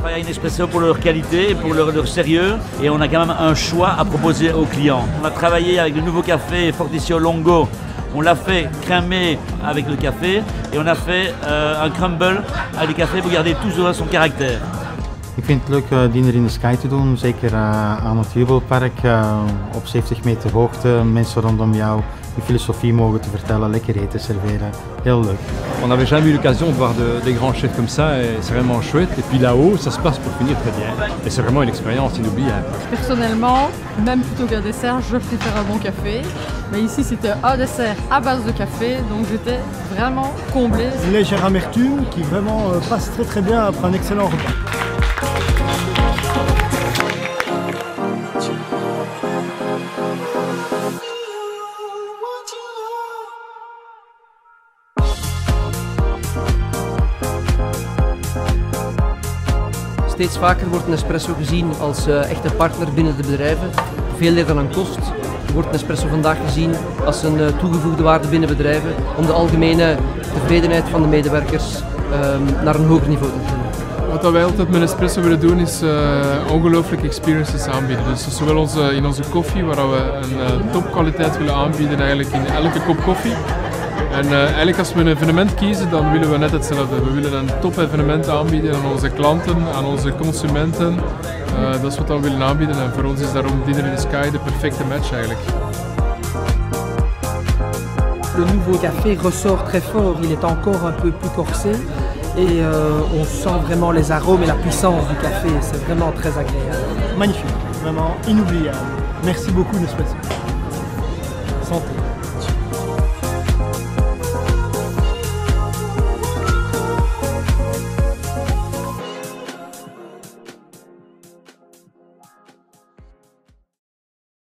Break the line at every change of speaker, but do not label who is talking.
travaille avec Nespresso pour leur qualité, pour leur sérieux, et on a quand même un choix à proposer aux clients. On a travaillé avec le nouveau café Fortissimo Longo. On l'a fait crémer avec le café et on a fait un crumble avec le café pour garder tout son caractère.
Ik vind het leuk Dinner in the Sky te doen, zeker aan het Jubelpark, op 70 meter hoogte, mensen rondom jou die filosofie mogen te vertellen, lekker eten serveren, heel leuk.
On n'avait jamais eu l'occasion de voir des grands chefs comme ça et c'est vraiment chouette. Et puis là-haut, ça se passe pour finir très bien. Et c'est vraiment une expérience inoubliable.
Personnellement, même plutôt qu'un dessert, je préfère un bon café. Mais ici, c'était un dessert à base de café, donc j'étais vraiment comblée.
Une légère amertume qui vraiment passe très très bien après un excellent repas.
Steeds vaker wordt Nespresso gezien als echte partner binnen de bedrijven, veel meer dan een kost. Wordt Nespresso vandaag gezien als een toegevoegde waarde binnen bedrijven om de algemene tevredenheid van de medewerkers naar een hoger niveau te brengen.
Wat wij altijd met Nespresso willen doen is ongelooflijke experiences aanbieden. Dus zowel in onze koffie, waar we een topkwaliteit willen aanbieden eigenlijk in elke kop koffie. En eigenlijk als we een evenement kiezen, dan willen we net hetzelfde. We willen een top evenement aanbieden aan onze klanten, aan onze consumenten. Dat is wat we willen aanbieden en voor ons is daarom Dinner in the Sky de perfecte match eigenlijk.
Le nouveau café ressort très fort, il est encore un peu plus corsé et on sent vraiment les arômes et la puissance du café, c'est vraiment très agréable.
Magnifique, vraiment inoubliable. Merci beaucoup Nespresso. Santé.